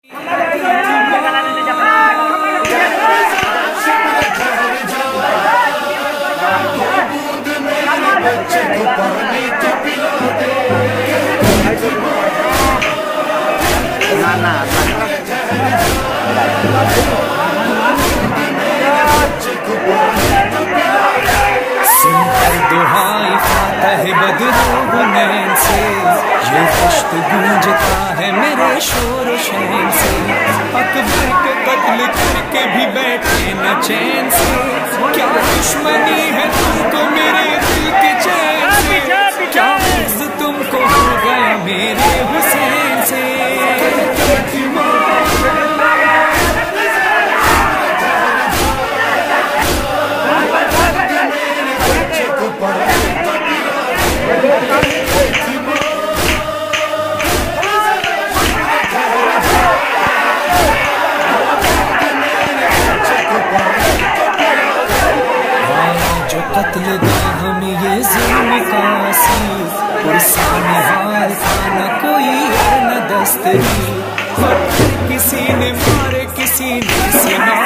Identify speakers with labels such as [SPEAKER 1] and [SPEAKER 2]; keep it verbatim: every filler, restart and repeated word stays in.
[SPEAKER 1] दुहाई खाता है बदरू नैन से, ये दश्त गूंजता है मेरे शोर शैन से। अकबर के कत्ल करके भी बैठे न चैन से, क्या दुश्मनी है तुमको मेरे दिल के चैन से, क्या फर्ज तुमको हो गया मेरे हुसैन से। कत्ल गाह में ये ज़ुल्म कासी, पुरसाने हाल का न कोई है न दस्तगी। किसी ने मारे किसी ने सिना